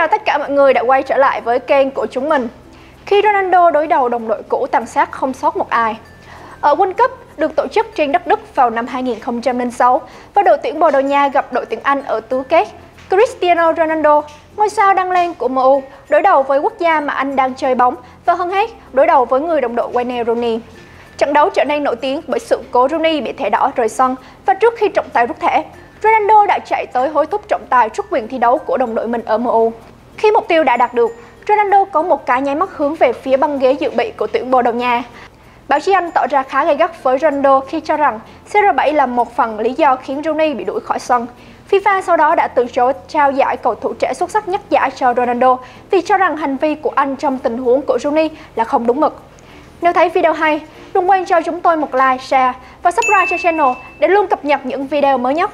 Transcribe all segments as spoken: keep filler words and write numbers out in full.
chào tất cả mọi người đã quay trở lại với kênh của chúng mình. Khi Ronaldo đối đầu đồng đội cũ tàn sát không sót một ai. Ở World Cup được tổ chức trên đất Đức vào năm hai nghìn không trăm lẻ sáu và đội tuyển Bồ Đào Nha gặp đội tuyển Anh ở tứ kết, Cristiano Ronaldo, ngôi sao đăng lên của em u, đối đầu với quốc gia mà anh đang chơi bóng và hơn hết đối đầu với người đồng đội Wayne Rooney. Trận đấu trở nên nổi tiếng bởi sự cố Rooney bị thẻ đỏ rời sân và trước khi trọng tài rút thẻ, Ronaldo đã chạy tới hối thúc trọng tài rút quyền thi đấu của đồng đội mình ở em u. Khi mục tiêu đã đạt được, Ronaldo có một cái nháy mắt hướng về phía băng ghế dự bị của tuyển Bồ Đào Nha. Báo chí Anh tỏ ra khá gay gắt với Ronaldo khi cho rằng C R bảy là một phần lý do khiến Rooney bị đuổi khỏi sân. FIFA sau đó đã từ chối trao giải cầu thủ trẻ xuất sắc nhất giải cho Ronaldo vì cho rằng hành vi của anh trong tình huống của Rooney là không đúng mực. Nếu thấy video hay, đừng quên cho chúng tôi một like, share và subscribe cho channel để luôn cập nhật những video mới nhất.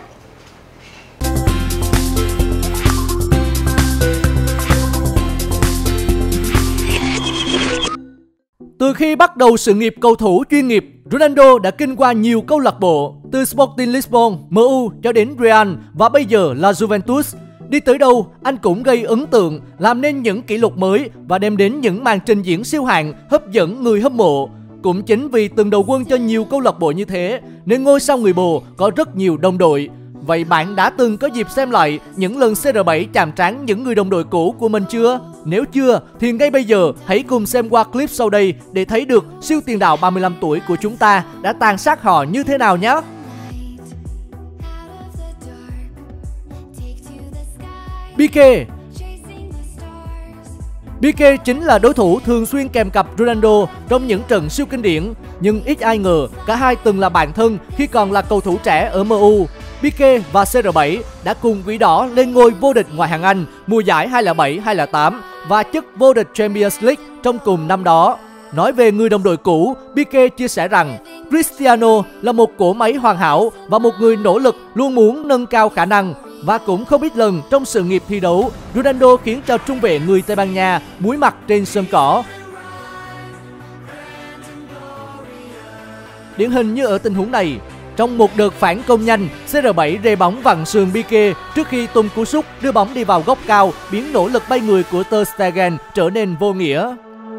Từ khi bắt đầu sự nghiệp cầu thủ chuyên nghiệp, Ronaldo đã kinh qua nhiều câu lạc bộ, từ Sporting Lisbon, em u cho đến Real và bây giờ là Juventus. Đi tới đâu, anh cũng gây ấn tượng, làm nên những kỷ lục mới và đem đến những màn trình diễn siêu hạng hấp dẫn người hâm mộ. Cũng chính vì từng đầu quân cho nhiều câu lạc bộ như thế, nên ngôi sao người Bồ có rất nhiều đồng đội. Vậy bạn đã từng có dịp xem lại những lần C R bảy chạm trán những người đồng đội cũ của mình chưa? Nếu chưa, thì ngay bây giờ hãy cùng xem qua clip sau đây để thấy được siêu tiền đạo ba mươi lăm tuổi của chúng ta đã tàn sát họ như thế nào nhé! Piqué. Piqué chính là đối thủ thường xuyên kèm cặp Ronaldo trong những trận siêu kinh điển, nhưng ít ai ngờ cả hai từng là bạn thân khi còn là cầu thủ trẻ ở em u. Piqué và C R bảy đã cùng Quỷ Đỏ lên ngôi vô địch ngoại hạng Anh mùa giải hai không không bảy hai không không tám và chức vô địch Champions League trong cùng năm đó. Nói về người đồng đội cũ, Piqué chia sẻ rằng Cristiano là một cỗ máy hoàn hảo và một người nỗ lực luôn muốn nâng cao khả năng. Và cũng không ít lần trong sự nghiệp thi đấu, Ronaldo khiến cho trung vệ người Tây Ban Nha muối mặt trên sân cỏ. Điển hình như ở tình huống này, trong một đợt phản công nhanh, C R bảy rê bóng vặn sườn Piqué trước khi tung cú sút đưa bóng đi vào góc cao, biến nỗ lực bay người của Ter Stegen trở nên vô nghĩa.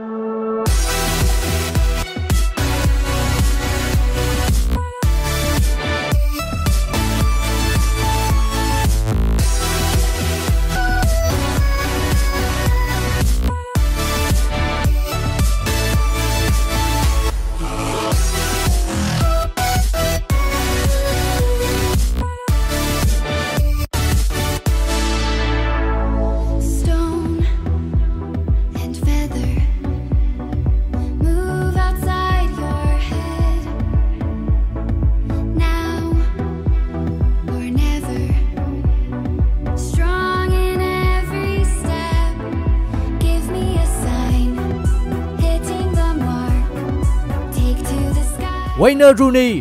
Wayne Rooney.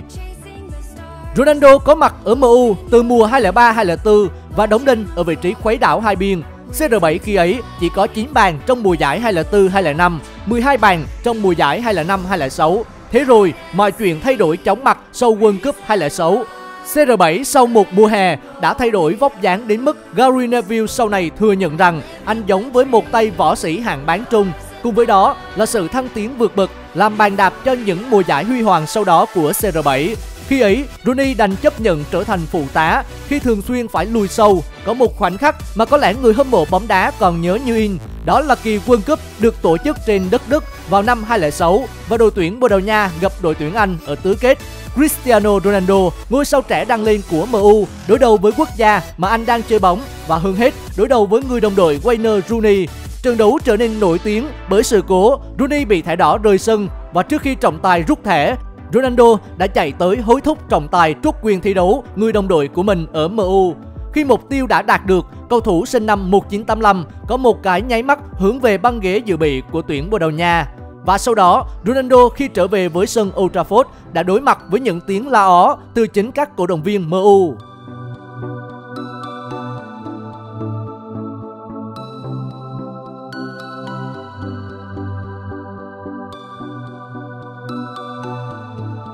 Ronaldo có mặt ở em u từ mùa hai không không ba hai không không bốn và đóng đinh ở vị trí khuấy đảo hai biên. C R bảy khi ấy chỉ có chín bàn trong mùa giải hai không không bốn hai không không năm, mười hai bàn trong mùa giải hai không không năm hai không không sáu. Thế rồi, mọi chuyện thay đổi chóng mặt sau World Cup hai không không sáu. C R bảy sau một mùa hè đã thay đổi vóc dáng đến mức Gary Neville sau này thừa nhận rằng anh giống với một tay võ sĩ hạng bán trung. Cùng với đó là sự thăng tiến vượt bậc làm bàn đạp cho những mùa giải huy hoàng sau đó của C R bảy. Khi ấy, Rooney đành chấp nhận trở thành phụ tá khi thường xuyên phải lùi sâu. Có một khoảnh khắc mà có lẽ người hâm mộ bóng đá còn nhớ như in. Đó là kỳ World Cup được tổ chức trên đất Đức vào năm hai không không sáu và đội tuyển Bồ Đào Nha gặp đội tuyển Anh ở tứ kết. Cristiano Ronaldo, ngôi sao trẻ đăng lên của em u, đối đầu với quốc gia mà anh đang chơi bóng và hơn hết đối đầu với người đồng đội Wayne Rooney. Trận đấu trở nên nổi tiếng bởi sự cố Rooney bị thẻ đỏ rời sân và trước khi trọng tài rút thẻ, Ronaldo đã chạy tới hối thúc trọng tài rút quyền thi đấu người đồng đội của mình ở em u. Khi mục tiêu đã đạt được, cầu thủ sinh năm một nghìn chín trăm tám mươi lăm có một cái nháy mắt hướng về băng ghế dự bị của tuyển Bồ Đào Nha. Và sau đó, Ronaldo khi trở về với sân Old Trafford đã đối mặt với những tiếng la ó từ chính các cổ động viên em u.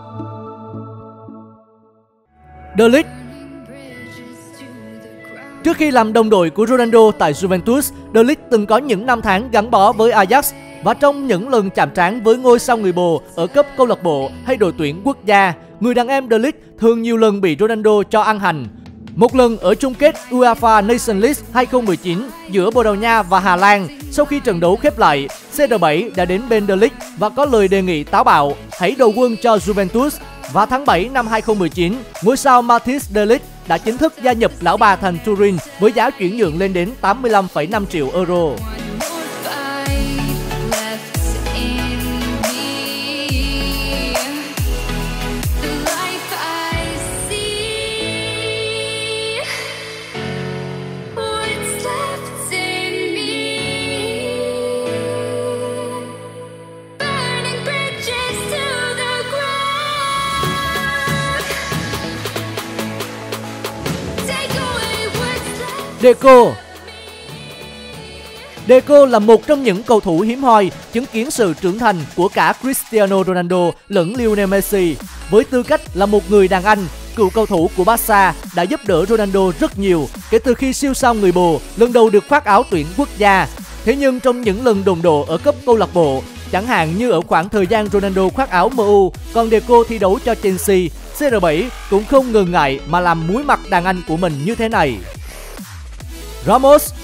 De Ligt. Trước Trước khi làm đồng đội của Ronaldo tại Juventus, De Ligt từng có những năm tháng gắn bó với Ajax và trong những lần chạm trán với ngôi sao người Bồ ở cấp câu lạc bộ hay đội tuyển quốc gia, người đàn em De Ligt thường nhiều lần bị Ronaldo cho ăn hành. Một lần ở chung kết UEFA Nations League hai không một chín giữa Bồ Đào Nha và Hà Lan, sau khi trận đấu khép lại, C R bảy đã đến bên De Ligt và có lời đề nghị táo bạo hãy đầu quân cho Juventus. Và tháng bảy năm hai không một chín, ngôi sao Matthijs De Ligt đã chính thức gia nhập lão bà thành Turin với giá chuyển nhượng lên đến tám mươi lăm phẩy năm triệu euro. Deco Deco là một trong những cầu thủ hiếm hoi chứng kiến sự trưởng thành của cả Cristiano Ronaldo lẫn Lionel Messi. Với tư cách là một người đàn anh, cựu cầu thủ của Barca đã giúp đỡ Ronaldo rất nhiều kể từ khi siêu sao người Bồ lần đầu được khoác áo tuyển quốc gia. Thế nhưng trong những lần đụng độ ở cấp câu lạc bộ, chẳng hạn như ở khoảng thời gian Ronaldo khoác áo em u, còn Deco thi đấu cho Chelsea, C R bảy cũng không ngần ngại mà làm muối mặt đàn anh của mình như thế này. Ramos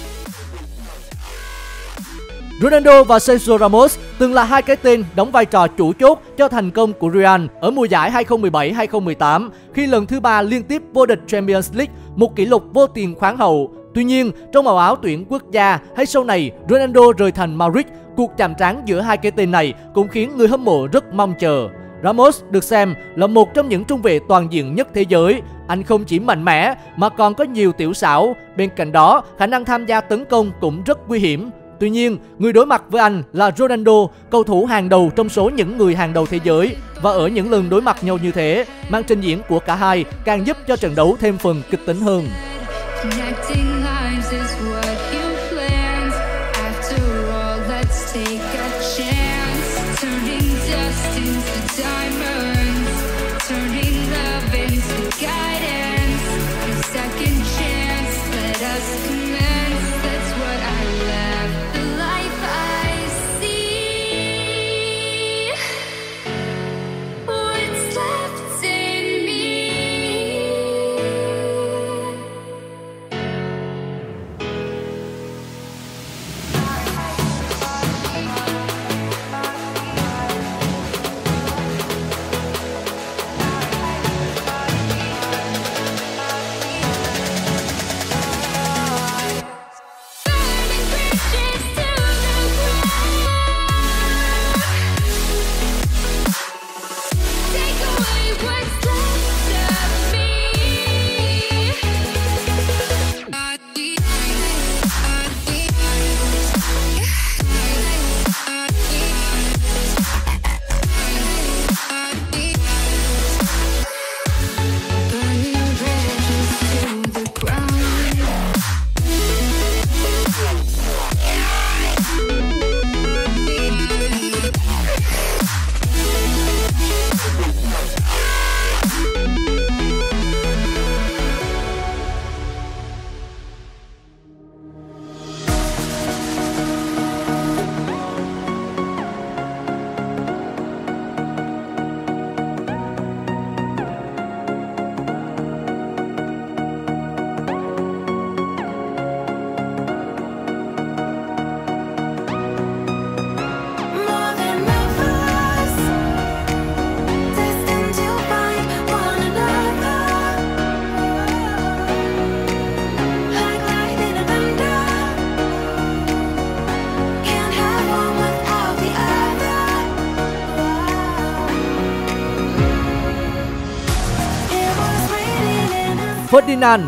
Ronaldo và Sergio Ramos từng là hai cái tên đóng vai trò chủ chốt cho thành công của Real ở mùa giải hai không một bảy hai không một tám khi lần thứ ba liên tiếp vô địch Champions League, một kỷ lục vô tiền khoáng hậu. Tuy nhiên, trong màu áo tuyển quốc gia hay sau này Ronaldo rời thành Madrid, cuộc chạm trán giữa hai cái tên này cũng khiến người hâm mộ rất mong chờ. Ramos được xem là một trong những trung vệ toàn diện nhất thế giới. Anh không chỉ mạnh mẽ mà còn có nhiều tiểu xảo. Bên cạnh đó, khả năng tham gia tấn công cũng rất nguy hiểm. Tuy nhiên, người đối mặt với anh là Ronaldo, cầu thủ hàng đầu trong số những người hàng đầu thế giới. Và ở những lần đối mặt nhau như thế, màn trình diễn của cả hai càng giúp cho trận đấu thêm phần kịch tính hơn. Ferdinand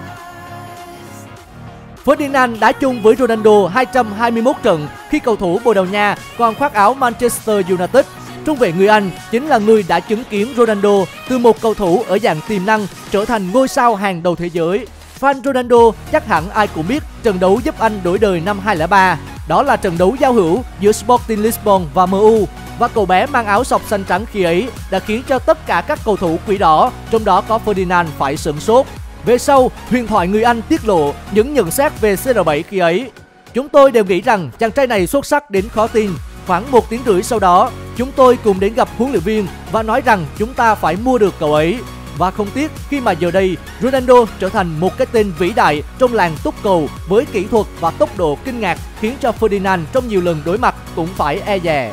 Ferdinand đá chung với Ronaldo hai trăm hai mươi mốt trận khi cầu thủ Bồ Đào Nha còn khoác áo Manchester United. Trung vệ người Anh chính là người đã chứng kiến Ronaldo từ một cầu thủ ở dạng tiềm năng trở thành ngôi sao hàng đầu thế giới. Fan Ronaldo chắc hẳn ai cũng biết trận đấu giúp anh đổi đời năm hai không không ba. Đó là trận đấu giao hữu giữa Sporting Lisbon và em u. Và cậu bé mang áo sọc xanh trắng khi ấy đã khiến cho tất cả các cầu thủ quỷ đỏ, trong đó có Ferdinand, phải sửng sốt. Về sau, huyền thoại người Anh tiết lộ những nhận xét về xê rờ bảy khi ấy. Chúng tôi đều nghĩ rằng chàng trai này xuất sắc đến khó tin. Khoảng một tiếng rưỡi sau đó, chúng tôi cùng đến gặp huấn luyện viên và nói rằng chúng ta phải mua được cậu ấy. Và không tiếc khi mà giờ đây, Ronaldo trở thành một cái tên vĩ đại trong làng túc cầu với kỹ thuật và tốc độ kinh ngạc khiến cho Ferdinand trong nhiều lần đối mặt cũng phải e dè.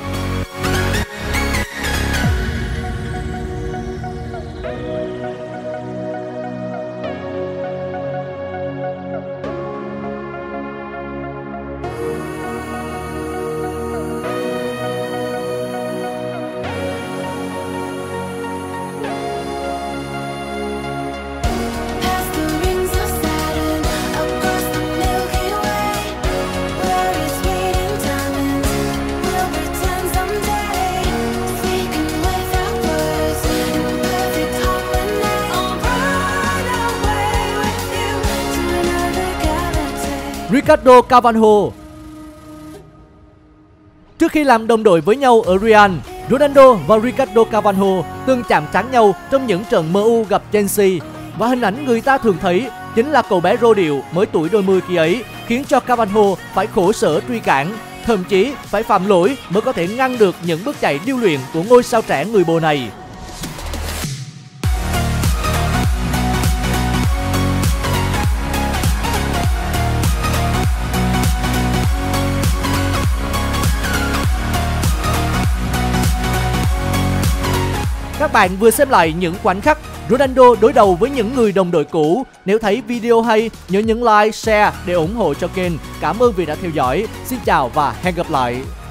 Ricardo Carvalho. Trước khi làm đồng đội với nhau ở Real, Ronaldo và Ricardo Carvalho từng chạm trán nhau trong những trận em u gặp Chelsea. Và hình ảnh người ta thường thấy chính là cậu bé rô điệu mới tuổi đôi mươi khi ấy khiến cho Carvalho phải khổ sở truy cản, thậm chí phải phạm lỗi mới có thể ngăn được những bước chạy điêu luyện của ngôi sao trẻ người Bồ này. Các bạn vừa xem lại những khoảnh khắc Ronaldo đối đầu với những người đồng đội cũ. Nếu thấy video hay, nhớ nhấn like, share để ủng hộ cho kênh. Cảm ơn vì đã theo dõi. Xin chào và hẹn gặp lại.